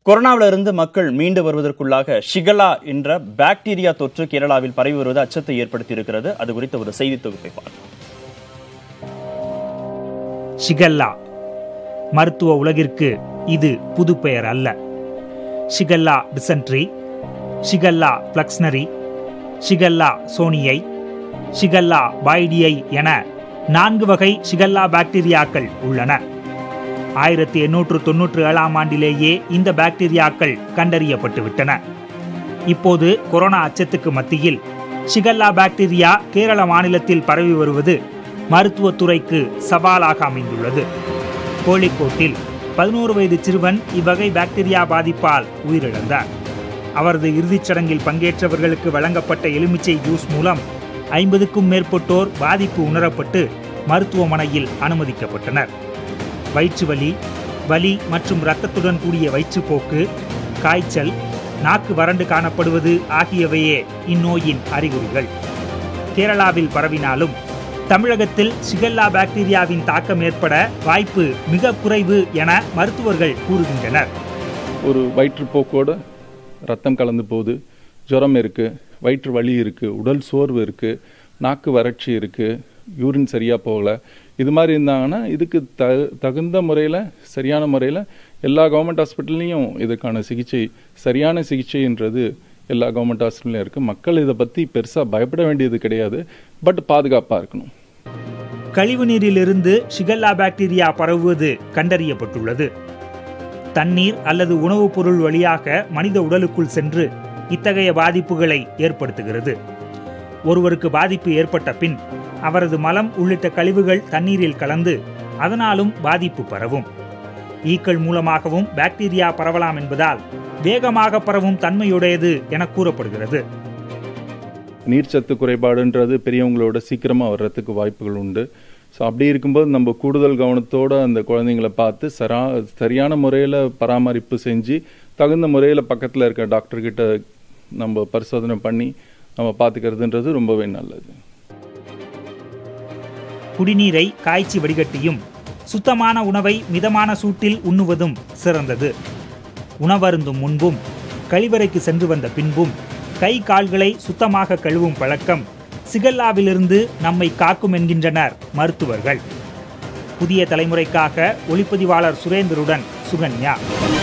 கொரோனாவிலிருந்து மக்கள் மீண்டு வருவதற்குள்ளாக ஷிகல்லா என்ற பாக்டீரியா தொற்று கேரளாவில் பரவி வருவது அச்சத்தை ஏற்படுத்தி இருக்கிறது. அது குறித்த ஒரு செய்தி தொகுப்பை பார்க்கலாம். ஷிகல்லா மருத்துவ உலகிற்கு இது புது பெயர் அல்ல. ஷிகல்லா டிசென்ட்ரி, ஷிகல்லா பிளக்ஸ்னரி, ஷிகல்லா சோனியை, ஷிகல்லா பாய்டியை என 4 வகை ஷிகல்லா பாக்டீரியாக்கள் உள்ளன. 1897ஆம் ஆண்டிலேயே இந்த பாக்டீரியாக்கள் கண்டறியப்பட்டுவிட்டன. இப்போது கொரோனா அச்சத்துக்கு மத்தியில் ஷிகல்லா பாக்டீரியா கேரள மாநிலத்தில் பரவி வருவது மருத்துவத்துறைக்கு சவாலாக அமைந்துள்ளது. கோழிக்கோட்டில் 11 வயது சிறுவன் இவ்வகை பாக்டீரியா பாதிப்பால் உயிரிழந்தார். அவரது இறுதிச் சடங்கில் பங்கேற்றவர்களுக்கு வழங்கப்பட்ட எலுமிச்சை ஜூஸ் மூலம் 50க்கும் மேற்பட்டோர் பாதிப்பு உணரப்பட்டு மருத்துவமனையில் அனுமதிக்கப்பட்டனர். வயிற்று வலி, வலி மற்றும் இரத்தத்துடன் கூடிய வயிற்றுப்போக்கு, காய்ச்சல், நாக்கு வறண்டு காணப்படுவது ஆகியவையே இந்நோயின் அறிகுறிகள். கேரளாவில் பரவினாலும் தமிழகத்தில் ஷிகல்லா பாக்டீரியாவின் தாக்கம் ஏற்பட வாய்ப்பு மிக குறைவு என மருத்துவர்கள் கூறுகின்றனர். ஒரு வயிற்றுப்போக்கோடு ரத்தம் கலந்து போகுது, ஜுரம் இருக்குது, வயிற்று வலி இருக்குது, உடல் சோர்வு இருக்குது, நாக்கு வறட்சி இருக்குது, யூரின் சரியாக போகலை, இது மாதிரி இருந்தாங்கன்னா இதுக்கு தகுந்த முறையில் சரியான முறையில் எல்லா கவர்மெண்ட் ஹாஸ்பிட்டல்லையும் இதுக்கான சிகிச்சை, சரியான சிகிச்சைன்றது எல்லா கவர்மெண்ட் ஹாஸ்பிட்டல்லையும் இருக்குது. மக்கள் இதை பற்றி பெருசாக பயப்பட வேண்டியது கிடையாது, பட் பாதுகாப்பாக இருக்கணும். கழிவு நீரிலிருந்து ஷிகல்லா பாக்டீரியா பரவுவது கண்டறியப்பட்டுள்ளது. தண்ணீர் அல்லது உணவுப் பொருள் வழியாக மனித உடலுக்குள் சென்று இத்தகைய பாதிப்புகளை ஏற்படுத்துகிறது. ஒருவருக்கு பாதிப்பு ஏற்பட்ட பின் அவரது மலம் உள்ளிட்ட கழிவுகள் தண்ணீரில் கலந்து அதனாலும் பாதிப்பு பரவும். ஈக்கள் மூலமாகவும் பாக்டீரியா பரவலாம் என்பதால் வேகமாக பரவும் தன்மையுடையது என கூறப்படுகிறது. நீர்ச்சத்து குறைபாடுன்றது பெரியவங்களோட சீக்கிரமாக வர்றதுக்கு வாய்ப்புகள் உண்டு. ஸோ அப்படி இருக்கும்போது நம்ம கூடுதல் கவனத்தோடு அந்த குழந்தைங்களை பார்த்து சரியான முறையில் பராமரிப்பு செஞ்சு தகுந்த முறையில் பக்கத்தில் இருக்க டாக்டர்கிட்ட நம்ம பரிசோதனை பண்ணி நம்ம பார்த்துக்கிறதுன்றது ரொம்பவே நல்லது. குடிநீரை காய்ச்சி வடிகட்டியும் சுத்தமான உணவை மிதமான சூட்டில் உண்ணுவதும் சிறந்தது. உணவருந்தும் முன்பும் கழிவறைக்கு சென்று வந்த பின்பும் கை கால்களை சுத்தமாக கழுவும் பழக்கம் ஷிகல்லாவிலிருந்து நம்மை காக்கும் என்கின்றனர் மருத்துவர்கள். புதிய தலைமுறைக்காக ஒளிப்பதிவாளர் சுரேந்தருடன் சுகன்யா.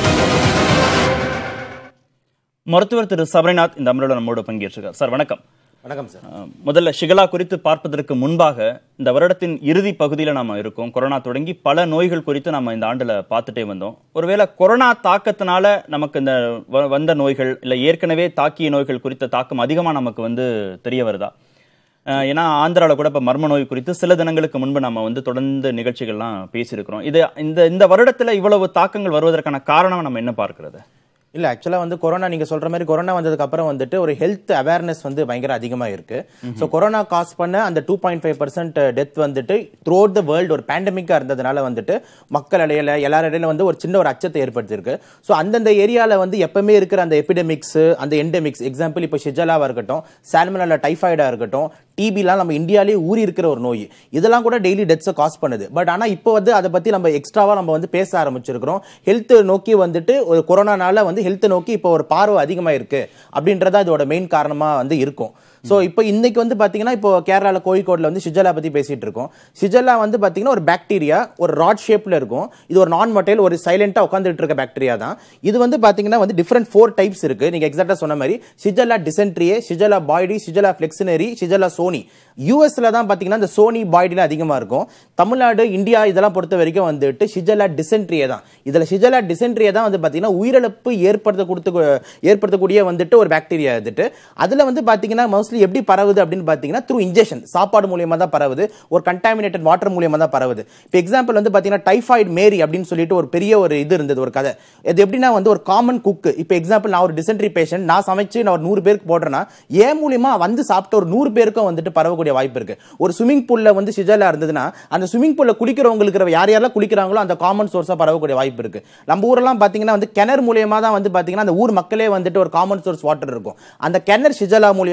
மருத்துவர் திரு சபரிநாத் இந்த அமர்வில் நம்மோடு பங்கேற்றிருக்கார். சார் வணக்கம். வணக்கம் சார். முதல்ல ஷிகல்லா குறித்து பார்ப்பதற்கு முன்பாக இந்த வருடத்தின் இறுதி பகுதியில் நாம இருக்கோம். கொரோனா தொடங்கி பல நோய்கள் குறித்து நம்ம இந்த ஆண்டுல பார்த்துட்டே வந்தோம். ஒருவேளை கொரோனா தாக்கத்தினால நமக்கு இந்த வந்த நோய்கள் இல்ல ஏற்கனவே தாக்கிய நோய்கள் குறித்த தாக்கம் அதிகமா நமக்கு தெரிய வருதா? ஏன்னா ஆந்திராவில் கூட இப்போ மர்ம நோய் குறித்து சில தினங்களுக்கு முன்பு நம்ம தொடர்ந்து நிகழ்ச்சிகள்லாம் பேசியிருக்கிறோம். இது இந்த வருடத்துல இவ்வளவு தாக்கங்கள் வருவதற்கான காரணம் நம்ம என்ன பார்க்கிறது? இல்ல ஆக்சுவலா கொரோனா நீங்க சொல்ற மாதிரி கொரோனா வந்ததுக்கு அப்புறம் ஒரு ஹெல்த் அவேர்னஸ் பயங்கர அதிகமா இருக்கு. சோ கொரோனா காஸ் பண்ண அந்த 2.5% death throughout the world ஒரு பேண்டமிக்கா இருந்ததுனால மக்கள் இடையில எல்லாரிடையில ஒரு சின்ன ஒரு அச்சத்தை ஏற்படுத்தி இருக்கு. சோ அந்தந்த ஏரியால எப்பவுமே இருக்கிற அந்த எபிடெமிக்ஸ், அந்த எண்டெமிக்ஸ், எக்ஸாம்பிள் இப்போ ஷிஜல்லாவா இருக்கட்டும், சால்மனல்லா டைஃபாய்டா இருக்கட்டும், டிபிலாம் நம்ம இந்தியாலே ஊறி இருக்கிற ஒரு நோய், இதெல்லாம் கூட டெய்லி டெத்ஸை காஸ் பண்ணுது. பட் ஆனா இப்போ அதை பத்தி நம்ம எக்ஸ்ட்ராவா நம்ம பேச ஆரம்பிச்சிருக்கிறோம். ஹெல்த் நோக்கி ஒரு கொரோனானால ஹெல்த் நோக்கி இப்போ ஒரு பார்வை அதிகமா இருக்கு அப்படின்றதா இதோட மெயின் காரணமா இருக்கும். சோ இப்போ இன்னைக்கு பாத்தீங்கன்னா இப்போ கேரளால கோழிக்கோட்ல ஷிஜல்லா பத்தி பேசிட்டு இருக்கோம். ஷிஜல்லா பாத்தீங்கன்னா ஒரு பாக்டீரியா, ஒரு ராட் ஷேப்ல இருக்கும். இது ஒரு நான் மொட்டைல், ஒரு சைலண்டா உட்கார்ந்துட்டு இருக்க பாக்டீரியா தான். இது பாத்தீங்கன்னா டிஃபரெண்ட் 4 டைப்ஸ் இருக்கு. நீங்க எக்ஸாக்ட்டா சொன்ன மாதிரி ஷிஜல்லா டிசென்ட்ரியே, ஷிஜல்லா பாய்டி, ஷிஜல்லா பிளெக்ஸினரி, ஷிஜல்லா சோனி. யூஎஸ்ல தான் பாத்தீங்கன்னா இந்த சோனி பாய்டில அதிகமா இருக்கும். தமிழ்நாடு, இந்தியா இதெல்லாம் பொறுத்த வரைக்கும் ஷிஜல்லா டிசென்ட்ரியே தான். இதுல ஷிஜல்லா டிசென்ட்ரியே தான் பாத்தீங்கன்னா உயிரிழப்பு ஏற்படுத்தக்கூடிய ஒரு பாக்டீரியா. அதுல பாத்தீங்கன்னா எப்படி பரவுது அப்படின்னு பாத்தீங்கன்னா த்ரூ இன்ஜெக்ஷன், சாப்பாடு மூலமா தான் பரவுது, ஒரு கண்டாமினேட்டட் வாட்டர் மூலமா தான் பரவுது. இப்போ எக்ஸாம்பிள் பாத்தீங்கன்னா டைஃபாய்டு மேரி அப்படின்னு சொல்லிட்டு ஒரு பெரிய ஒரு இது இருந்தது, ஒரு கதை. இது எப்படின்னா ஒரு காமன் குக். இப்போ எக்ஸாம்பிள் நான் ஒரு டிசென்ட்ரி பேஷண்ட், நான் சமைச்சு நான் ஒரு 100 பேருக்கு போடுறேன்னா ஏன் மூலியமா சாப்பிட்ட ஒரு 100 பேருக்கும் பரவக்கூடிய வாய்ப்பு இருக்கு. ஒரு ஸ்விமிங் பூல்ல ஷிஜல்லா இருந்ததுன்னா அந்த ஸ்விமிங் பூல்ல குளிக்கிறவங்களுக்கு யார் யாரெல்லாம் குளிக்கிறாங்களோ அந்த காமன் சோர்ஸா பரவக்கூடிய வாய்ப்பு இருக்கு. நம்ம ஊரெல்லாம் பாத்தீங்கன்னா கிணறு மூலியமா தான் பாத்தீங்கன்னா அந்த ஊர் மக்களே ஒரு காமன் சோர்ஸ் வாட்டர் இருக்கும். அந்த கிணறு ஷிஜல்லா மூலியமா இன்ஃபெக்ட்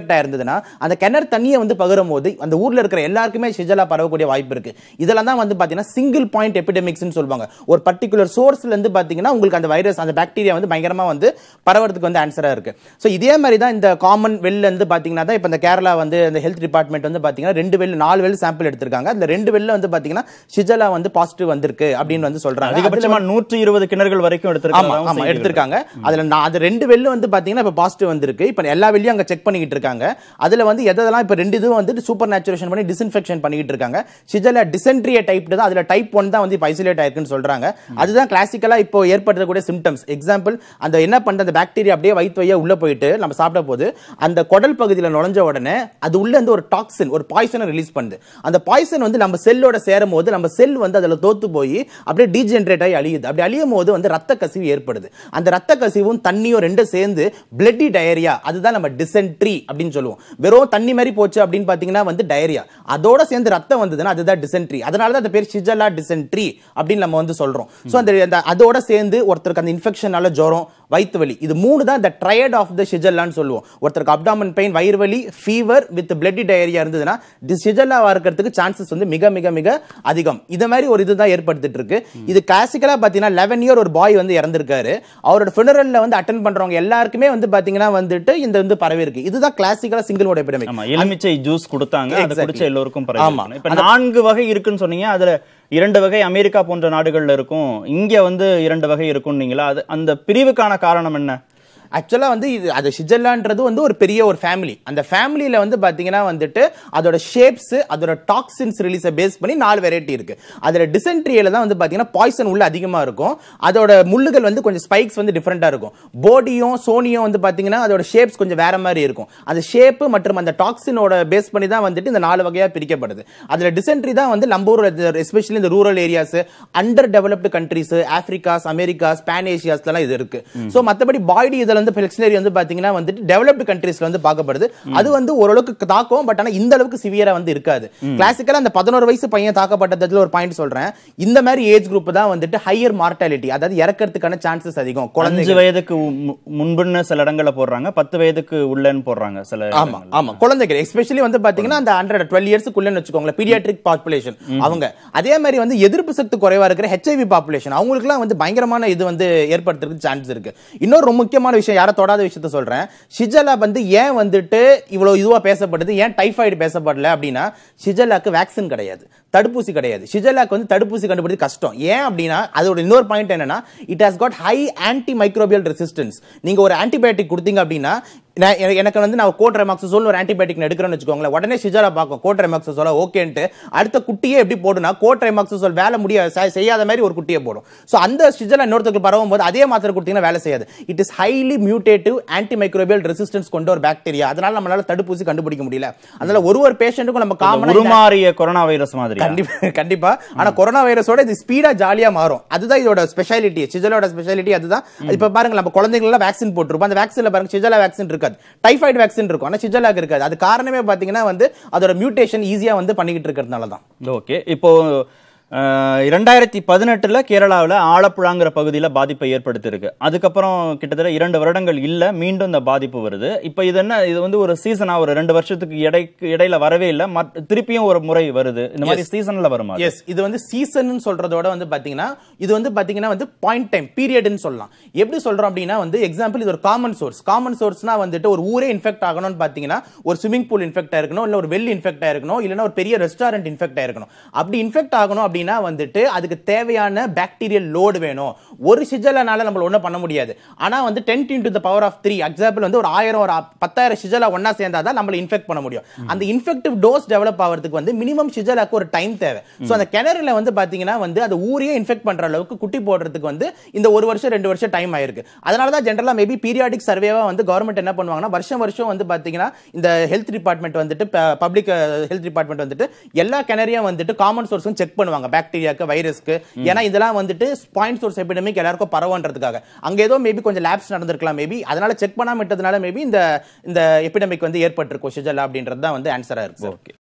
இன்ஃபெக்ட் ஆயிருந்ததுன்னா அந்த கிணறு தண்ணியை வந்து பகரும் போது அந்த ஊர்ல இருக்கிற எல்லாருக்குமே ஷிஜெல்லா பரவக்கூடிய வாய்ப்பு இருக்கு. இதெல்லாம் தான் வந்து பாத்தீங்கன்னா சிங்கிள் பாயிண்ட் எபிடெமிக்ஸ்னு சொல்லுவாங்க. ஒரு பர்டிகுலர் சோர்ஸ்ல இருந்து பாத்தீங்கன்னா உங்களுக்கு அந்த வைரஸ் அந்த பாக்டீரியா வந்து பயங்கரமா வந்து பரவறதுக்கு வந்து ஆன்சரா இருக்கு. சோ இதே மாதிரி தான் இந்த காமன் வெல்ல இருந்து பாத்தீங்கன்னா தான் இப்ப இந்த கேரளா வந்து அந்த ஹெல்த் டிபார்ட்மெண்ட் வந்து பாத்தீங்கன்னா 4 வெல் சாம்பிள் எடுத்திருக்காங்க. அதுல 2 வெல்ல வந்து பாத்தீங்கன்னா ஷிஜெல்லா வந்து பாசிட்டிவ் வந்திருக்கு அப்படின்னு வந்து சொல்றாங்க. அதிகபட்சமா 120 கிணறுகள் வரைக்கும் எடுத்திருக்காங்க. அதுல அது 2 வெல்ல வந்து பாத்தீங்கன்னா இப்ப பாசிட்டிவ் வந்திருக்கு. இப்ப எல்லா வெல்லையும் அங்க செக் பண்ணிட்டு இருக்காங்க. அதுல வந்து எதெல்லாம் இப்ப 2 இதுவும் வந்து சூப்பர் நேச்சுரேஷன் பண்ணி டிஸ்இன்ஃபெக்ஷன் பண்ணிட்டு இருக்காங்க. ஷிஜெல்லா டிசென்ட்ரியா டைப் தான். அதுல டைப் 1 தான் வந்து இப்ப ஐசோலேட் ஆயிருக்குன்னு சொல்றாங்க. அதுதான் கிளாசிக்கலா இப்போ ஏற்படுத்தக்கூடிய சிம்டம்ஸ். எக்ஸாம்பிள் அந்த என்ன பண்ற அந்த பாக்டீரியா அப்படியே வயித்து வழியா உள்ள போயிட்டு நம்ம சாப்பிட்ட போது அந்த குடல் பகுதியில் நுழைஞ்ச உடனே அது உள்ள இருந்து ஒரு டாக்ஸின் ஒரு பாய்சனை ரிலீஸ் பண்ணுது. அந்த பாய்சன் வந்து நம்ம செல்லோட சேரும் போது நம்ம செல் வந்து அதுல தோத்து போய் அப்படியே டீஜெனரேட் ஆகி அழியுது. அப்படி அழியும் போது வந்து ரத்த கசிவு ஏற்படுது. அந்த ரத்த கசிவும் தண்ணியும் ரெண்டும் சேர்ந்து பிளட்டி டயரியா, அதுதான் நம்ம டிசென்ட்ரி அப்படின்னு சொல்லுவோம். வெறும் தண்ணி மாதிரி போச்சு அப்படின்னு பாத்தீங்கன்னா வந்து டயரியா, அதோட சேர்ந்து ரத்தம் வந்ததுன்னா அதுதான் டிசென்ட்ரி. அதனால தான் அந்த பேர் ஷிஜெல்லா டிசென்ட்ரி அப்படின்னு நம்ம வந்து சொல்றோம். சோ அந்த அதோட சேர்ந்து ஒருத்தருக்கு அந்த இன்ஃபெக்ஷனால ஜுரம் வயிற்று வலி, இது 3 தான் the triad of the shigella சொல்லுவோம். ஒருத்தருக்கு அப்டாமன் பெயின் வயிறு வலி ஃபீவர் வித் பிளட்டி டயரியா இருந்ததுன்னா ஷிஜெல்லாவா இருக்கிறதுக்கு சான்சஸ் வந்து மிக மிக மிக அதிகம். இது மாதிரி ஒரு இதுதான் ஏற்படுத்திட்டு இருக்கு. இது கிளாசிக்கலா பாத்தீங்கன்னா 11 இயர் ஒரு பாய் வந்து இறந்திருக்காரு. அவரோட funeralல வந்து அட்டெண்ட் பண்றவங்க எல்லாருக்குமே வந்து பாத்தீங்கன்னா வந்துட்டு இந்த வந்து பரவி இருக்கு. இதுதான் கிளாசிக்கலா சிங்கிள் மோட் எபிடமிக். ஆமா, எலுமிச்சை ஜூஸ் கொடுத்தாங்க, அது குடிச்ச எல்லாருக்கும் பரவி. ஆமா, இப்ப 4 வகை இருக்குன்னு சொன்னீங்க. அதுல 2 வகை அமெரிக்கா போன்ற நாடுகள்ல இருக்கும், இங்க வந்து 2 வகை இருக்கும் நீங்களா? அது அந்த பிரிவுக்கான காரணம் என்ன? ஆக்சுவலா வந்து இது அது ஷிஜெல்லான்றது வந்து ஒரு பெரிய ஒரு ஃபேமிலி. அந்த ஃபேமிலியில வந்து பாத்தீங்கன்னா வந்துட்டு அதோட ஷேப்ஸ் அதோட டாக்ஸின்ஸ் ரிலீஸை பேஸ் பண்ணி 4 வெரைட்டி இருக்கு. அதுல டிசென்ட்ரியில தான் வந்து பாத்தீங்கன்னா பாய்சன் உள்ள அதிகமா இருக்கும். அதோட முள்ளுகள் வந்து கொஞ்சம் ஸ்பைக்ஸ் வந்து டிஃபரெண்டா இருக்கும். போடியும் சோனியும் வந்து பாத்தீங்கன்னா அதோட ஷேப்ஸ் கொஞ்சம் வேற மாதிரி இருக்கும். அந்த ஷேப் மற்றும் அந்த டாக்ஸினோட பேஸ் பண்ணி தான் வந்துட்டு இந்த 4 வகையா பிரிக்கப்படுது. அதுல டிசென்ட்ரி தான் வந்து நம்ம ஊர் எஸ்பெஷலி இந்த rural areas, under developed countries, Africas, Americas, pan ஏசியாஸ்லாம் இது இருக்கு. சோ மத்தபடி பாய்டி இதுல வந்து பெல்க்ஸ்னரி வந்து பாத்தீங்கன்னா வந்துட்டு டெவலப்டு கண்ட்ரீஸ்ல வந்து பார்க்கப்படுது. அது வந்து ஓரளவுக்கு தாக்கும், பட் ஆனா இந்த அளவுக்கு சிவியரா வந்து இருக்காது. கிளாசிக்கலா அந்த 11 வயசு பையன் தாக்கப்பட்டதுல ஒரு பாயிண்ட் சொல்றேன். இந்த மாதிரி ஏஜ் குரூப் தான் வந்துட்டு ஹையர் மார்டாலிட்டி, அதாவது இறக்கிறதுக்கான சான்சஸ் அதிகம். 5 வயதுக்கு முன்புன்னு சில இடங்கள்ல போடுறாங்க, 10 வயதுக்கு உள்ளன்னு போடுறாங்க சில. ஆமா ஆமா, குழந்தைகள் எஸ்பெஷலி வந்து பாத்தீங்கன்னா அந்த 12 இயர்ஸ்க்குள்ளன்னு வச்சுக்கோங்களேன், பீடியாட்ரிக் பாப்புலேஷன் அவங்க. அதே மாதிரி வந்து எதிர்ப்பு சக்தி குறைவா இருக்கிற HIV பாப்புலேஷன், அவங்களுக்குலாம் வந்து பயங்கரமான இது வந்து ஏற்படுத்துறதுக்கு சான்ஸ் இருக்கு. இன்னொரு முக்கியமான விஷயம், யார தொடாத விஷயத்தை சொல்றேன். ஷிஜெல்லா வந்து ஏன் வந்துட்டு இவ்வளவு இதுவா பேசப்படுது, ஏன் டைபாய்டு பேசப்படல அப்படின்னா, ஷிஜெல்லாக்கு வேக்சின் கிடையாது, தடுப்பூசி கிடையாது. ஷிஜெல்லாக்கு வந்து தடுப்பூசி கண்டுபிடிச்சு கஷ்டம். ஏன் அப்படின்னா அதோட இன்னொரு பாயிண்ட் என்னன்னா, it has got high anti microbial resistance. நீங்க ஒரு ஆன்டிபயோட்டிக் கொடுத்தீங்க அப்படின்னா, எனக்கு வந்து நான் கோட்ரெமாக்சோல் ஒரு ஆன்டிபயோட்டிக் எடுக்கிறேன்னு வச்சுக்கோங்களேன், உடனே ஷிஜெல்லா பார்க்கும் கோட்ரெமாக்சோல் ஓகேன்ட்டு அடுத்த குட்டியே எப்படி போடுனா கோட்ரெமாக்சோல் வேலை செய்யாத மாதிரி ஒரு குட்டியை போடும். ஸோ அந்த ஷிஜெல்லா இன்னொருத்தருக்கு பரவும் போது அதே மாத்திரை கொடுத்தீங்கன்னா வேலை செய்யாது. It is highly mutative anti microbial resistance கொண்ட ஒரு பாக்டீரியா. அதனால நம்மளால தடுப்பூசி கண்டுபிடிக்க முடியல. அதனால ஒரு பேஷண்ட்டுக்கும் நம்ம காமன் உருமாறிய கொரோனா வைரஸ் மாதிரி கண்டிப்பா. ஆனா கொரோனா வைரஸோட இது ஸ்பீடா ஜாலியா மாறும். அதுதான் இதோட ஸ்பெஷாலிட்டி, ஷிஜெல்லாவோட ஸ்பெஷாலிட்டி அதுதான். இப்ப பாருங்க, நம்ம குழந்தைகள் எல்லாம் வேக்சின் போட்டுருப்போம், அந்த வேக்சின்ல பாருங்க ஷிஜெல்லா வேக்சின் இருக்காது, டைபாய்டு வேக்சின் இருக்கும், ஆனா ஷிஜெல்லாக்கு இருக்காது. அது காரணமே பாத்தீங்கன்னா வந்து அதோட மியூட்டேஷன் ஈஸியா வந்து பண்ணிக்கிட்டு இருக்கிறதுனால தான். ஓகே, இப்போ 2018 கேரளாவில் ஆலப்புழாங்கிற பகுதியில் பாதிப்பை ஏற்படுத்தியிருக்கு. அதுக்கப்புறம் கிட்டத்தட்ட 2 வருடங்கள் இல்ல, மீண்டும் இந்த பாதிப்பு வருது. இப்போ இது என்ன, இது வந்து ஒரு சீசனா, ஒரு 2 வருஷத்துக்கு இடையில வரவே இல்லை, திருப்பியும் ஒரு முறை வருது. இந்த மாதிரி சீசன்ல வருமா? எஸ், இது வந்து சீசன் சொல்றதோட வந்து பாத்தீங்கன்னா இது வந்து பாத்தீங்கன்னா வந்து பாயிண்ட் டைம் பீரியட்னு சொல்லலாம். எப்படி சொல்றோம் அப்படின்னா வந்து எக்ஸாம்பிள், இது ஒரு காமன் சோர்ஸ். காமன் சோர்ஸ்னா வந்துட்டு ஒரு ஊரே இன்ஃபெக்ட் ஆகணும்னு பாத்தீங்கன்னா ஒரு ஸ்விமிங் பூல் இன்ஃபெக்ட் ஆயிருக்கணும், இல்ல ஒரு வெல் இன்ஃபெக்ட் ஆயிருக்கணும், இல்லனா ஒரு பெரிய ரெஸ்டாரண்ட் இன்ஃபெக்ட் ஆயிருக்கணும். அப்படி இன்ஃபெக்ட் ஆகணும் அப்படின்னா வந்துட்டு அதுக்கு தேவையான பாக்டீரியல் லோடு வேணும். ஒரு ஷிஜெல்லானால நம்ம ஒண்ணும் பண்ண முடியாது. ஆனா வந்து 10 into the power of 3 example வந்து ஒரு 1000 ஒரு 10000 ஷிஜெல்லா ஒண்ணா சேர்ந்தாதான் நம்மள இன்ஃபெக்ட் பண்ண முடியும். அந்த இன்ஃபெக்டிவ் டோஸ் டெவலப் ஆகிறதுக்கு வந்து மினிமம் ஷிஜெல்லாக்கு ஒரு டைம் தேவை. சோ அந்த கிணறுல வந்து பாத்தீங்கன்னா வந்து அது ஊரையே இன்ஃபெக்ட் பண்ற அளவுக்கு குட்டி போடுறதுக்கு வந்து இந்த 1 வருஷம் 2 வருஷம் டைம் ஆயிருக்கு. அதனால தான் ஜெனரலா மேபி பீரியாடிக் சர்வேவா வந்து கவர்மெண்ட் என்ன பண்ணுவாங்கன்னா வருஷம் வந்து பாத்தீங்கன்னா இந்த ஹெல்த் டிபார்ட்மெண்ட் வந்துட்டு பப்ளிக் ஹெல்த் டிபார்ட்மெண்ட் வந்துட்டு எல்லா கிணறையும் வந்துட்டு காமன் சோர்ஸும் செக் பண்ணுவாங்க, பாக்டீரியாக்கு, வைரஸ்க்கு. ஏன்னா இதெல்லாம் வந்துட்டு பாயிண்ட் சோர்ஸ் எபிடமிக் எல்லாருக்கும் பரவன்றதுக்காக. அங்க ஏதோ மேபி கொஞ்சம் லேப்ஸ் நடந்திருக்கலாம், மேபி அதனால செக் பண்ணாம விட்டதுனால மேபி இந்த எபிடமிக் வந்து ஏற்பட்டிருக்கும் ஷிஜெல்லா அப்படின்றது தான் வந்து ஆன்சரா இருக்கு. ஓகே.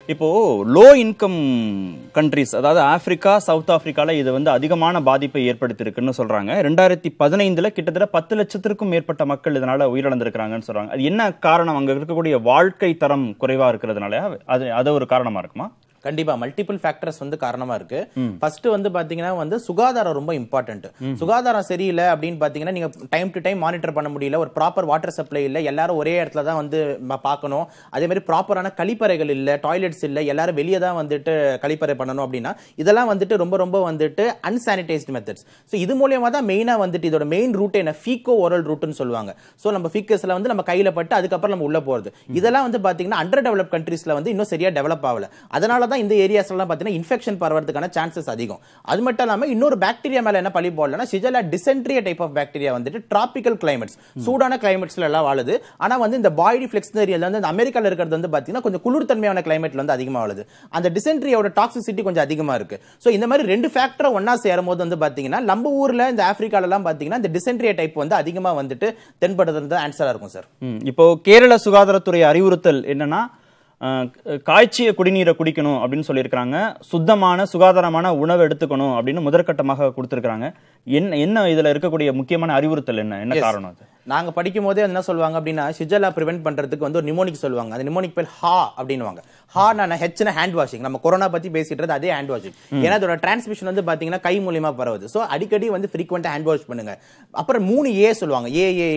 இப்போ லோ இன்கம் கண்ட்ரிஸ், அதாவது ஆப்பிரிக்கா, சவுத் ஆப்பிரிக்கால இது வந்து அதிகமான பாதிப்பை ஏற்படுத்தியிருக்குன்னு சொல்றாங்க. 2015 கிட்டத்தட்ட 10 லட்சத்திற்கும் மேற்பட்ட மக்கள் இதனால உயிரிழந்திருக்கிறாங்கன்னு சொல்றாங்க. அது என்ன காரணம்? அங்க இருக்கக்கூடிய வாழ்க்கை தரம் குறைவா இருக்கிறதுனால அது ஒரு காரணமா இருக்குமா? கண்டிப்பா மல்டிபிள் ஃபேக்டர்ஸ் வந்து காரணமா இருக்கு. ஃபர்ஸ்ட் வந்து பாத்தீங்கன்னா வந்து சுகாதாரம் ரொம்ப இம்பார்ட்டன்ட். சுகாதாரம் சரியில்லை அப்படின்னு பாத்தீங்கன்னா நீங்க டைம் டு டைம் மானிட்டர் பண்ண முடியல, ஒரு ப்ராப்பர் வாட்டர் சப்ளை இல்ல, எல்லாரும் ஒரே இடத்துல தான் வந்து பார்க்கணும், அதே மாதிரி ப்ராப்பரான கழிப்பறைகள் இல்ல, டாய்லெட்ஸ் இல்ல, எல்லாரும் வெளியே தான் வந்துட்டு கழிப்பறை பண்ணணும் அப்படின்னா இதெல்லாம் வந்துட்டு ரொம்ப ரொம்ப வந்துட்டு அன்சானிடைஸ்ட் மெத்தட்ஸ். ஸோ இது மூலியமா தான் மெயினா வந்துட்டு இதோட மெயின் ரூட் என்ன ஃபீக்கோ ஓரல் ரூட்னு சொல்லுவாங்க. ஸோ நம்ம ஃபீக்கஸ்ல வந்து நம்ம கையில பட்டு அதுக்கப்புறம் நம்ம உள்ள போறது, இதெல்லாம் வந்து பாத்தீங்கன்னா அண்டர் டெவலப் கண்ட்ரீஸ்ல வந்து இன்னும் சரியா டெவலப் ஆகல. அதனால தான் இந்த ஏரியாஸ்லாம் பாத்தீங்கன்னா இன்ஃபெக்ஷன் பரவறதுக்கான சான்சஸ் அதிகம். அது மட்டும் இல்லாம இன்னொரு பாக்டீரியா மேல என்ன பழி போடலன்னா shigella dysenteriae type of bacteria வந்துட்டு டிராபிக்கல் கிளைமேட்ஸ், சூடான கிளைமேட்ஸ்ல எல்லாம் வாழுது. ஆனா வந்து இந்த பாய்டி ஃபிளெக்ஸ்னேரியால வந்து அமெரிக்கால இருக்கிறது வந்து பாத்தீங்கன்னா கொஞ்சம் குளிர் தன்மையான கிளைமேட்ல வந்து அதிகமா வாழுது. அந்த டிசென்ட்ரியோட டாக்ஸிசிட்டி கொஞ்சம் அதிகமா இருக்கு. சோ இந்த மாதிரி ரெண்டு ஃபேக்டரை ஒண்ணா சேரும்போது வந்து பாத்தீங்கன்னா நம்ம ஊர்ல இந்த ஆப்பிரிக்கால எல்லாம் பாத்தீங்கன்னா இந்த டிசென்ட்ரியா டைப் வந்து அதிகமா வந்துட்டு தென்படுறது ஆன்சரா இருக்கும் சார். இப்போ கேரள சுகாதாரத்துறை அறிவுறுத்தல் என்னன்னா காய்ச்சிய குடிநீரை குடிக்கணும் அப்படின்னு சொல்லியிருக்காங்க, சுத்தமான சுகாதாரமான உணவு எடுத்துக்கணும் அப்படின்னு முதற்கட்டமாக கொடுத்திருக்காங்க. என்ன இதுல இருக்கக்கூடிய முக்கியமான அறிவுறுத்தல் என்ன காரணம்? அது நாங்க படிக்கும் போதே என்ன சொல்லுவாங்க அப்படின்னா ஷிகெல்லா பிரிவென்ட் பண்றதுக்கு வந்து ஒரு நிமோனிக் சொல்லுவாங்க. அந்த நிமோனிக் பேர் ஹா அப்படின்னுவாங்க. ஹானா ஹெச்னா ஹேண்ட் வாஷிங். நம்ம கொரோனா பத்தி பேசிட்டு அதே ஹேண்ட் வாஷிங். ஏன்னா அதோட டிரான்ஸ்மிஷன் வந்து பாத்தீங்கன்னா கை மூலமா பரவுது. சோ அடிக்கடி வந்து ஃப்ரீக்வெண்டா ஹேண்ட் வாஷ் பண்ணுங்க. அப்புறம் 3 ஏ சொல்லுவாங்க.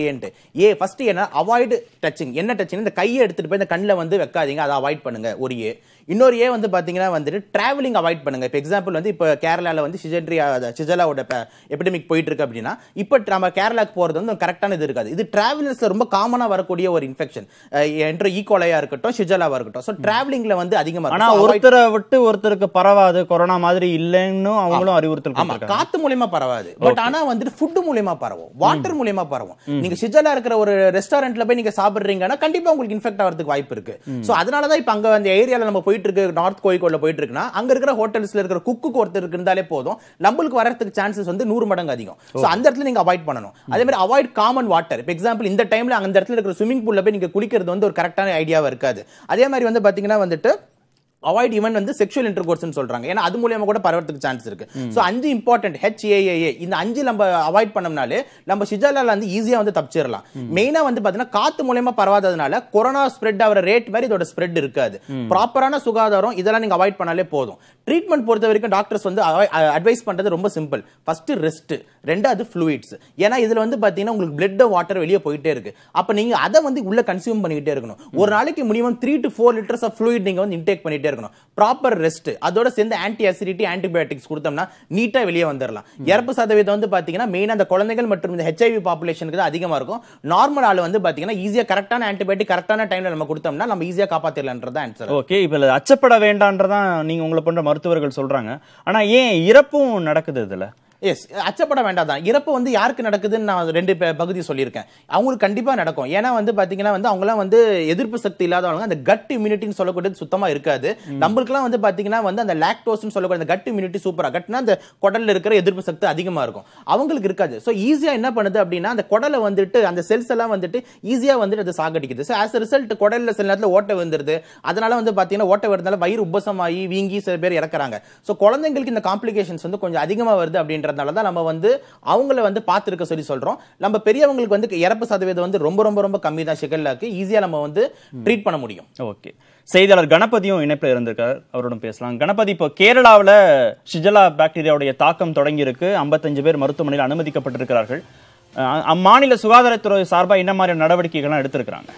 ஏ ஃபர்ஸ்ட் என்ன அவாய்ட் டச்சிங். என்ன டச்சிங்? இந்த கையை எடுத்துட்டு போய் இந்த கண்ணுல வந்து வைக்காதீங்க, அதை அவாய்ட் பண்ணுங்க. ஒரு ஏ. இன்னொரு ஏ வந்து பாத்தீங்கன்னா வந்துட்டு டிராவலிங் அவாய்ட் பண்ணுங்க. இப்போ எக்ஸாம்பிள் வந்து இப்போ கேரளால வந்து ஷிகெல்லாவோட எபிடமிக் போயிட்டு இருக்கு அப்படின்னா இப்போ நம்ம கேரளாக்கு போறது வந்து கரெக்டான இது இருக்காது. இது டிராவலர்ஸ்ல ரொம்ப காமனா வரக்கூடிய ஒரு இன்ஃபெக்ஷன். என்ட்ரோ ஈகோலையா இருக்கட்டும், ஷிகெல்லாவா இருக்கட்டும். சோ டிராவலிங்ல வந்து அதிகமா ஆனா ஒருத்தரை விட்டு ஒருத்தருக்கு பரவாது, கொரோனா மாதிரி இல்லைன்னு அவங்களும் அறிவுறுத்தல். ஆமா, காத்து மூலமா பரவாது. பட் ஆனா வந்துட்டு ஃபுட் மூலமா பரவும், வாட்டர் மூலமா பரவும். நீங்க ஷிகெல்லா இருக்கிற ஒரு ரெஸ்டாரண்ட்ல போய் நீங்க சாப்பிடுறீங்கன்னா கண்டிப்பா உங்களுக்கு இன்ஃபெக்ட் ஆகிறதுக்கு வாய்ப்பு இருக்கு. சோ அதனாலதான் இப்ப அங்க அந்த ஏரியால நம்ம போயிட்டு இருக்கு, நார்த் கோழிக்கோட்ல போயிட்டு இருக்குன்னா அங்க இருக்கிற ஹோட்டல்ஸ்ல இருக்கிற குக்கு ஒருத்தர் இருந்தாலே போதும், நம்மளுக்கு வரதுக்கு சான்சஸ் வந்து 100 மடங்கு அதிகம். சோ அந்த இடத்துல நீங்க அவாய்ட் பண்ணணும். அதே மாதிரி அவாய்ட் காமன் வாட்டர். இப்போ எக்ஸாம்பிள் இந்த டைம்ல அந்த இடத்துல இருக்கிற ஸ்விமிங் பூல்ல போய் நீங்க குளிக்கிறது வந்து ஒரு கரெக்டான ஐடியாவா இருக்காது. அதே மாதிரி வந்து பாத்தீங்கன்னா வந்துட்டு அவாய்ட் ஈவன் வந்து செக்ஷுவல் இன்டர்கோர்ஸ் சொல்றாங்க. ஏன்னா அது மூலமா கூட பரவறதுக்கு சான்ஸ் இருக்கு. சோ 5 இம்பார்ட்டன்ட் HAAA இந்த 5 நம்ம அவாய்ட் பண்ணோம்னாலே நம்ம ஷிகெல்லால வந்து ஈஸியா வந்து தப்பிச்சிரலாம். மெயினா வந்து பாத்தீங்கன்னா காத்து மூலமா பரவாததுனால கொரோனா ஸ்ப்ரெட் ஆகிற ரேட் மாதிரி இதோட ஸ்ப்ரெட் இருக்காது. ப்ராப்பரான சுகாதாரம் இதெல்லாம் நீங்க அவாய்ட் பண்ணாலே போதும். ட்ரீட்மெண்ட் பொறுத்த வரைக்கும் டாக்டர்ஸ் வந்து அட்வைஸ் பண்றது ரொம்ப சிம்பிள். ஃபர்ஸ்ட் ரெஸ்ட், ரெண்டாவது ஃப்ளூயிட்ஸ். ஏன்னா இதுல வந்து பாத்தீங்கன்னா உங்களுக்கு பிளட் வாட்டர் வெளியே போயிட்டே இருக்கு. அப்ப நீங்க அதை வந்து உள்ள கன்சியூம் பண்ணிக்கிட்டே இருக்கணும். ஒரு நாளைக்கு minimum 3 to 4 liters of fluid நீங்க வந்து இன்டேக் பண்ணிட்டே இருக்கணும். ப்ராப்பர் ரெஸ்ட், அதோட சேர்ந்து ஆன்டி அசிடிட்டி ஆன்டிபயோட்டிக்ஸ் கொடுத்தோம்னா நீட்டா வெளியே வந்துடலாம். இறப்பு சதவீதம் வந்து பாத்தீங்கன்னா மெயினா அந்த குழந்தைகள் மற்றும் இந்த HIV பாப்புலேஷனுக்கு தான் அதிகமா இருக்கும். நார்மல் ஆள் வந்து பாத்தீங்கன்னா ஈஸியா கரெக்டான ஆன்டிபயோட்டிக் கரெக்டான டைம்ல நம்ம கொடுத்தோம்னா நம்ம ஈஸியா காப்பாத்திடலாம்ன்றது ஆன்சர். ஓகே, இப்ப அச்சப்பட வேண்டாம்ன்றதான் நீங்க உங்களை போன்ற மருத்துவர்கள் சொல்றாங்க. ஆனா ஏன் இறப்பும் நடக்குது இதுல? எஸ், அச்சப்பட வேண்டாம் தான். இறப்பு வந்து யாருக்கு நடக்குதுன்னு நான் 2 பகுதி சொல்லியிருக்கேன். அவங்களுக்கு கண்டிப்பா நடக்கும். ஏன்னா வந்து பாத்தீங்கன்னா வந்து அவங்கலாம் வந்து எதிர்ப்பு சக்தி இல்லாதவங்க, அந்த கட் இம்யூனிட்டின்னு சொல்லக்கூடியது சுத்தமா இருக்காது. நம்மளுக்குலாம் வந்து பாத்தீங்கன்னா வந்து அந்த லாக்டோஸ்னு சொல்லக்கூடிய அந்த கட் இம்யூனிட்டி சூப்பரா, கட்னா அந்த குடல்ல இருக்கிற எதிர்ப்பு சக்தி அதிகமா இருக்கும், அவங்களுக்கு இருக்காது. சோ ஈஸியா என்ன பண்ணுது அப்படின்னா அந்த குடலை வந்துட்டு அந்த செல்ஸ் எல்லாம் வந்துட்டு ஈஸியா வந்துட்டு அது சாகடிக்குது. சோ ஆஸ் ரிசல்ட் குடல்ல சில நேரத்துல ஓட்டை வந்துருது. அதனால வந்து பாத்தீங்கன்னா ஓட்டை வரதுனால வயிறு உபசமாகி வீங்கி சில பேர் இறக்குறாங்க. சோ குழந்தைங்களுக்கு இந்த காம்ப்ளிகேஷன்ஸ் வந்து கொஞ்சம் அதிகமா வருது அப்படின்ற தான் நம்ம வந்து அவங்கள வந்து பார்த்திருக்க சொல்லி சொல்றோம். நம்ம பெரியவங்களுக்கு வந்து இறப்பு சதவீதம் வந்து ரொம்ப ரொம்ப ரொம்ப கம்மி தான். ஷிகெல்லாக்கு ஈஸியா நம்ம வந்து ட்ரீட் பண்ண முடியும். ஓகே, செய்தியாளர் கணபதியும் இணைப்பில் இருந்திருக்கார், அவரோட பேசலாம். கணபதி, இப்போ கேரளாவில் ஷிகெல்லா பாக்டீரியாவுடைய தாக்கம் தொடங்கி இருக்கு. 55 பேர் மருத்துவமனையில் அனுமதிக்கப்பட்டிருக்கிறார்கள். அம்மாநில சுகாதாரத்துறை சார்பாக என்ன மாதிரி நடவடிக்கைகள்லாம் எடுத்திருக்கிறாங்க?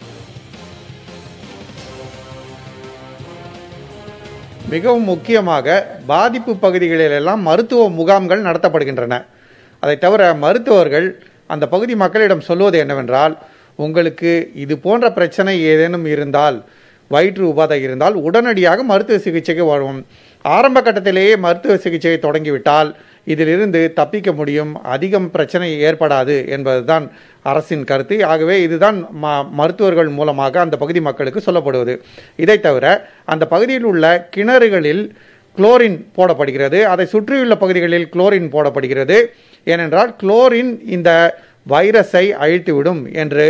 மிகவும் முக்கியமாக பாதிப்பு பகுதிகளிலெல்லாம் மருத்துவ முகாம்கள் நடத்தப்படுகின்றன. அதை தவிர மருத்துவர்கள் அந்த பகுதி மக்களிடம் சொல்வது என்னவென்றால், உங்களுக்கு இது போன்ற பிரச்சனை ஏதேனும் இருந்தால், வயிற்று உபாதை இருந்தால் உடனடியாக மருத்துவ சிகிச்சைக்கு வருவோம். ஆரம்ப கட்டத்திலேயே மருத்துவ சிகிச்சையை தொடங்கிவிட்டால் இதிலிருந்து தப்பிக்க முடியும், அதிகம் பிரச்சனை ஏற்படாது என்பதுதான் அரசின் கருத்து. ஆகவே இதுதான் மருத்துவர்கள் மூலமாக அந்த பகுதி மக்களுக்கு சொல்லப்படுவது. இதை தவிர அந்த பகுதியில் உள்ள கிணறுகளில் குளோரின் போடப்படுகிறது, அதை சுற்றியுள்ள பகுதிகளில் குளோரின் போடப்படுகிறது. ஏனென்றால் குளோரின் இந்த வைரஸை அழித்துவிடும் என்று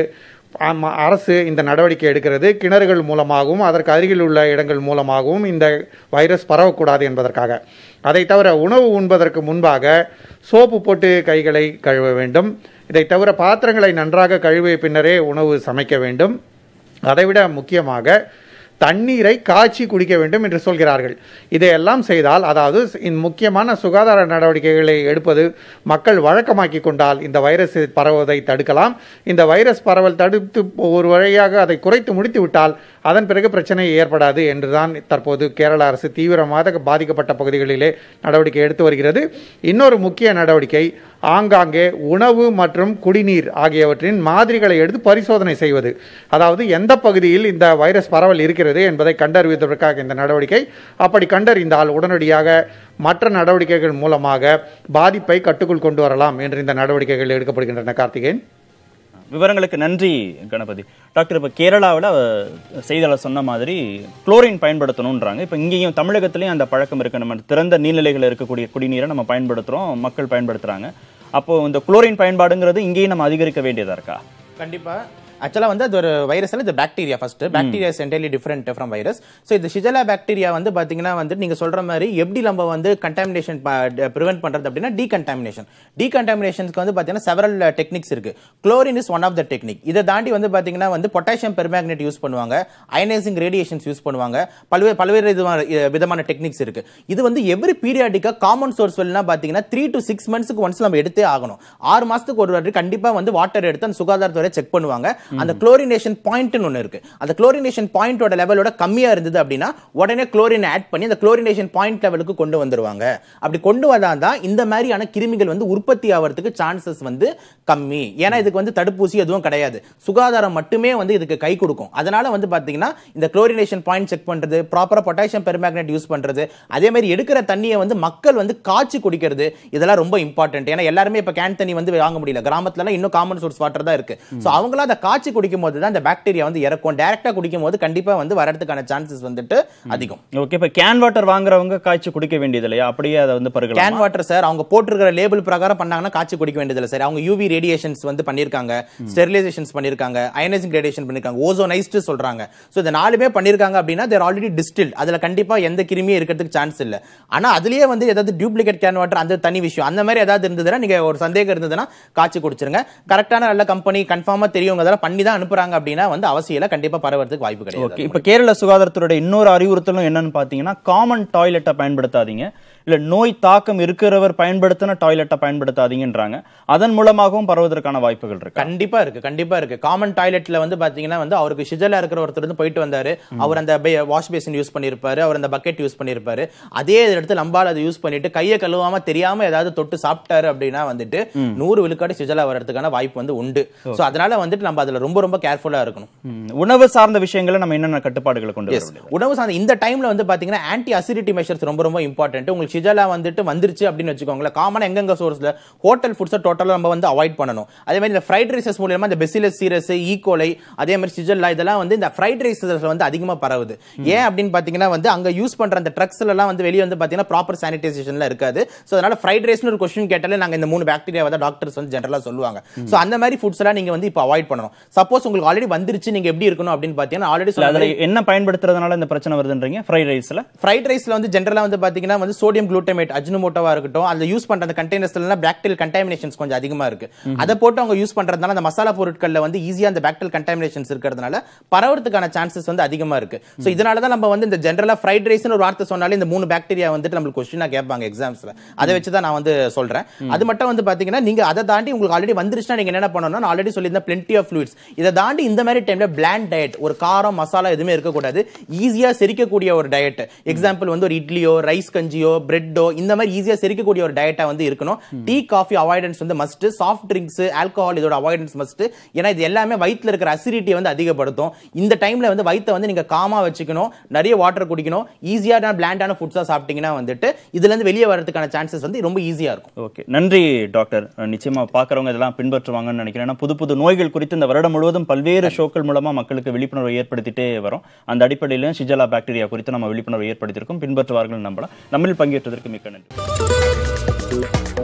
அரசு இந்த நடவடிக்கை எடுக்கிறது. கிணறுகள் மூலமாகவும் அதற்கு அருகில் உள்ள இடங்கள் மூலமாகவும் இந்த வைரஸ் பரவக்கூடாது என்பதற்காக. அதை தவிர உணவு உண்பதற்கு முன்பாக சோப்பு போட்டு கைகளை கழுவ வேண்டும். இதை தவிர பாத்திரங்களை நன்றாக கழுவிய பின்னரே உணவு சமைக்க வேண்டும். அதைவிட முக்கியமாக தண்ணீரை காய்ச்சி குடிக்க வேண்டும் என்று சொல்கிறார்கள். இதையெல்லாம் செய்தால், அதாவது முக்கியமான சுகாதார நடவடிக்கைகளை எடுப்பது மக்கள் வழக்கமாக்கி கொண்டால் இந்த வைரஸ் பரவுவதை தடுக்கலாம். இந்த வைரஸ் பரவல் தடுத்து ஒரு வழியாக அதை குறைத்து முடித்து விட்டால் அதன் பிறகு பிரச்சனை ஏற்படாது என்றுதான் தற்போது கேரள அரசு தீவிரமாக பாதிக்கப்பட்ட பகுதிகளிலே நடவடிக்கை எடுத்து வருகிறது. இன்னொரு முக்கிய நடவடிக்கை ஆங்காங்கே உணவு மற்றும் குடிநீர் ஆகியவற்றின் மாதிரிகளை எடுத்து பரிசோதனை செய்வது. அதாவது எந்த பகுதியில் இந்த வைரஸ் பரவல் இருக்கிறது என்பதை கண்டறிவதற்காக இந்த நடவடிக்கை. அப்படி கண்டறிந்தால் உடனடியாக மற்ற நடவடிக்கைகள் மூலமாக பாதிப்பை கட்டுக்குள் கொண்டு வரலாம் என்று இந்த நடவடிக்கைகள் எடுக்கப்படுகின்றன. கார்த்திகேயன், விவரங்களுக்கு நன்றி கணபதி. டாக்டர், இப்போ கேரளாவில் செய்தியாளர் சொன்ன மாதிரி குளோரின் பயன்படுத்தணுன்றாங்க. இப்போ இங்கேயும் தமிழகத்திலையும் அந்த பழக்கம் இருக்கு. நம்ம திறந்த நீர்நிலைகள் இருக்கக்கூடிய குடிநீரை நம்ம பயன்படுத்துகிறோம், மக்கள் பயன்படுத்துகிறாங்க. அப்போது இந்த குளோரின் பயன்பாடுங்கிறது இங்கேயும் நம்ம அதிகரிக்க வேண்டியதாக இருக்கா? கண்டிப்பாக. ஆக்சுவலாக வந்து அது ஒரு வைரஸ் இது bacteria. First bacteria is entirely different from virus. So இந்த ஷிஜெல்லா பாக்டீரியா வந்து பார்த்தீங்கன்னா வந்து நீங்கள் சொல்கிற மாதிரி எப்படி நம்ம வந்து கண்டாமினேஷன் ப்ரிவென்ட் பண்ணுறது அப்படின்னா டீகண்டாமினேஷனுக்கு வந்து பார்த்தீங்கன்னா செவரல் டெக்னிக்ஸ் இருக்கு. Chlorine is one of the technique. இதை தாண்டி வந்து பார்த்தீங்கன்னா வந்து பொட்டாசியம் பெர்மேங்கனேட் யூஸ் பண்ணுவாங்க, அயனைசிங் ரேடியேஷன்ஸ் யூஸ் பண்ணுவாங்க, பல்வேறு விதமான டெக்னிக்ஸ் இருக்கு. இது வந்து எவ்ரி பீரியாடிக்கா காமன் சோர்ஸ் வெல்னா பார்த்தீங்கன்னா 3 to 6 months ஒன்ஸ் நம்ம எடுத்தே ஆகணும். 6 மாசத்துக்கு ஒரு வாட்டி கண்டிப்பாக வந்து வாட்டர் எடுத்து அந்த சுகாதாரத்துறை செக் பண்ணுவாங்க. அந்த குளோரினேஷன் பாயிண்ட் ஒன்னு இருக்கு. அந்த குளோரினேஷன் பாயிண்டோட லெவலோட கம்மியா இருந்தது அப்படின்னா உடனே குளோரின் ஆட் பண்ணி அந்த குளோரினேஷன் பாயிண்ட் லெவலுக்கு கொண்டு வந்துருவாங்க. அப்படி கொண்டு வந்தாதான் இந்த மாதிரியான கிருமிகள் வந்து உற்பத்தி ஆகிறதுக்கு சான்சஸ் வந்து கம்மி. ஏன்னா இதுக்கு வந்து தடுப்பூசி எதுவும் கிடையாது, சுகாதாரம் மட்டுமே வந்து இதுக்கு கை கொடுக்கும். அதனால வந்து பாத்தீங்கன்னா இந்த குளோரினேஷன் பாயிண்ட் செக் பண்றது, ப்ராப்பரா பொட்டாசியம் பெர்மேங்கனேட் யூஸ் பண்றது, அதே மாதிரி எடுக்கிற தண்ணியை வந்து மக்கள் வந்து காய்ச்சி குடிக்கிறது, இதெல்லாம் ரொம்ப இம்பார்ட்டன்ட். ஏன்னா எல்லாருமே இப்ப கேன் தண்ணி வந்து வாங்க முடியல, கிராமத்துல இன்னும் காமன் சோர்ஸ் வாட்டர் தான் இருக்கு. சோ அவங்கள அதை காய்ச்சி குடிக்கும் போது தான் இந்த பாக்டீரியா வந்து இறக்கும். டைரக்டா குடிக்கும் போது கண்டிப்பா வந்து வரதுக்கான சான்சஸ் வந்துட்டு அதிகம். ஓகே, இப்ப கேன் வாட்டர் வாங்குறவங்க காய்ச்சி குடிக்க வேண்டியது இல்லையா? அப்படியே அதை வந்து பருகலாம். கேன் வாட்டர் சார் அவங்க போட்டிருக்கிற லேபிள் பிரகாரம் பண்ணாங்கன்னா காய்ச்சி குடிக்க வேண்டியது இல்லை சார். அவங்க யூவி ரேடியேஷன்ஸ் வந்து பண்ணிருக்காங்க, ஸ்டெரிலைசேஷன்ஸ் பண்ணிருக்காங்க, அயனைசிங் ரேடியேஷன் பண்ணிருக்காங்க, ஓசோனைஸ்ட் சொல்றாங்க. சோ இந்த நாலுமே பண்ணிருக்காங்க அப்படின்னா தேர் ஆல்ரெடி டிஸ்டில்ட். அதுல கண்டிப்பா எந்த கிருமியும் இருக்கிறதுக்கு சான்ஸ் இல்ல. ஆனா அதுலயே வந்து ஏதாவது டூப்ளிகேட் கேன் வாட்டர் அந்த தனி விஷயம். அந்த மாதிரி ஏதாவது இருந்ததுன்னா நீங்க ஒரு சந்தேகம் இருந்ததுன்னா காய்ச்சி குடிச்சிருங்க. கரெக்டான நல்ல கம்பெனி கன்ஃபார்மா தெரியும் அதெல்லாம் பண்ணி தான் அனுப்புறாங்க அப்படின்னா வந்து அவசியம் கண்டிப்பா பரவறதுக்கு வாய்ப்பு கிடையாது. இப்ப கேரள சுகாதாரத்துறை இன்னொரு அறிவுறுத்தலும் என்னன்னு பாத்தீங்கன்னா, காமன் டாய்லெட்டை பயன்படுத்தாதீங்க, இல்ல நோய் தாக்கம் இருக்கிறவர் பயன்படுத்தின டாய்லெட்டை பயன்படுத்தாதீங்கன்றாங்க. அதன் மூலமாகவும் பரவுவதற்கான வாய்ப்புகள் இருக்கு. கண்டிப்பா இருக்கு. காமன் டாய்லெட்ல வந்து பாத்தீங்கன்னா வந்து அவருக்கு ஷிஜெல்லா இருக்கிற ஒருத்தர் வந்து போயிட்டு வந்தாரு, அவர் அந்த வாஷ் பேசின் யூஸ் பண்ணிருப்பாரு, அவர் அந்த பக்கெட் யூஸ் பண்ணிருப்பாரு, அதே இடத்துல நம்பால அதை யூஸ் பண்ணிட்டு கையை கழுவாம தெரியாம ஏதாவது தொட்டு சாப்பிட்டாரு அப்படின்னா வந்துட்டு 100 விழுக்காடு ஷிஜெல்லா வரதுக்கான வாய்ப்பு வந்து உண்டு. சோ அதனால வந்துட்டு நம்ம அதுல ரொம்ப ரொம்ப கேர்ஃபுல்லா இருக்கணும். உணவு சார்ந்த விஷயங்களை நம்ம என்னென்ன கட்டுப்பாடுகளை கொண்டு வரணும்? உணவு சார்ந்த இந்த டைம்ல வந்து பாத்தீங்கன்னா ஆன்டி அசிடிட்டி மெஷர்ஸ் ரொம்ப ரொம்ப இம்பார்ட்டன்ட். உங்களுக்கு ஷிஜெல்லா வந்துட்டு வந்துருச்சு அப்படின்னு வச்சுக்கோங்களேன், காமனா எங்கெங்க சோர்ஸ்ல ஹோட்டல் ஃபுட்ஸ் டோட்டலா நம்ம வந்து அவாய்ட் பண்ணணும். அதே மாதிரி இந்த ஃப்ரைட் ரைசஸ் மூலமா இந்த பெசிலஸ் சீரஸ், ஈகோலை, அதே மாதிரி ஷிஜெல்லா இதெல்லாம் வந்து இந்த ஃப்ரைட் ரைசஸ்ல வந்து அதிகமா பரவுது. ஏன் அப்படின்னு பாத்தீங்கன்னா வந்து அங்க யூஸ் பண்ற அந்த ட்ரக்ஸ்ல எல்லாம் வந்து வெளிய வந்து பாத்தீங்கன்னா ப்ராப்பர் சானிடைசேஷன்ல இருக்காது. சோ அதனால ஃப்ரைட் ரைஸ்னு ஒரு क्वेश्चन கேட்டாலே நாங்க இந்த 3 பாக்டீரியாவை தான் டாக்டர்ஸ் வந்து ஜெனரலா சொல்லுவாங்க. சோ அந்த மாதிரி ஃபுட்ஸ் எல்லாம் நீங்க வந்து இப்ப அவாய்ட் பண்ணணும். சப்போஸ் உங்களுக்கு ஆல்ரெடி வந்துருச்சு, நீங்க எப்படி இருக்கணும் அப்படின்னு பாத்தீங்கன்னா ஆல்ரெடி அதுல என்ன பயன்படுத்துறதுனால இந்த பிரச்சனை வருதுன்றீங்க? ஃப்ரைட் ரைஸ்ல வந்து ஜெனரலா வந்து பாத்தீங்கன்னா வந்து சோடியம் குளூட்டமேட், அஜினோமோட்டோவா இருக்கட்டும், அதுல யூஸ் பண்ற அந்த கண்டெய்னர்ஸ்ல பாக்டீரியல் கண்டாமினேஷன்ஸ் கொஞ்சம் அதிகமா இருக்கு. அதை போட்டு அவங்க யூஸ் பண்றதுனால அந்த மசாலா பொருட்கள்ல வந்து ஈஸியா அந்த பாக்டீரியல் கண்டாமினேஷன்ஸ் இருக்கிறதுனால பரவறதுக்கான சான்சஸ் வந்து அதிகமா இருக்கு. சோ இதனால தான் நம்ம வந்து இந்த ஜெனரலா ஃப்ரைட் ரைஸ்னு ஒரு வார்த்தை சொன்னாலே இந்த 3 பாக்டீரியா வந்துட்டு நமக்கு क्वेश्चनா கேட்பாங்க எக்ஸாம்ஸ்ல. அதை வச்சு தான் நான் வந்து சொல்றேன். அது மட்டும் வந்து பாத்தீங்கன்னா நீங்க அதை தாண்டி உங்களுக்கு ஆல்ரெடி வந்துருச்சுனா நீங்க என்ன பண்ணணும்னா, நான் ஆல்ரெடி சொல்லியிருந்தேன் plenty of fluids. இதை தாண்டி இந்த மாதிரி டைம்ல பிளாண்ட் டயட், ஒரு காரம் மசாலா எதுவுமே இருக்கக்கூடாது, ஈஸியா செரிக்கக்கூடிய ஒரு டயட். எக்ஸாம்பிள் வந்து ஒரு இட்லியோ, ரைஸ் கஞ்சியோ, பிரெட்டோ, இந்த மாதிரி ஈஸியா செரிக்கக்கூடிய ஒரு டயட்டா வந்து இருக்கணும். டீ, காஃபி அவாய்டன்ஸ் வந்து மஸ்ட். சாஃப்ட் ட்ரிங்க்ஸ், ஆல்கஹால் இதோட அவாய்டன்ஸ் மஸ்ட். ஏன்னா இது எல்லாமே வயித்துல இருக்கிற அசிடிட்டி வந்து அதிகப்படுத்தும். இந்த டைம்ல வந்து வயித்தை வந்து நீங்க காமா வச்சுக்கணும், நிறைய வாட்டர் குடிக்கணும், ஈஸியான பிளாண்டான ஃபுட்ஸா சாப்பிட்டீங்கன்னா வந்துட்டு இதுல இருந்து வெளியே வரதுக்கான சான்சஸ் வந்து ரொம்ப ஈஸியா இருக்கும். ஓகே, நன்றி டாக்டர். நிச்சயமா பாக்குறவங்க இதெல்லாம் பின்பற்றுவாங்கன்னு நினைக்கிறேன். புது நோய்கள் குறித்து இந்த வருடம் முழுவதும் பல்வேறு ஷோக்கள் மூலமா மக்களுக்கு விழிப்புணர்வு ஏற்படுத்திட்டே வரும். அந்த அடிப்படையிலும் ஷிஜெல்லா பாக்டீரியா குறித்து நம்ம விழிப்புணர்வு ஏற்படுத்தியிருக்கோம், பின்பற்றுவார்கள் நம்பலாம். நம்மில் பங்கேற்றதற்கு மிக்க நன்றி.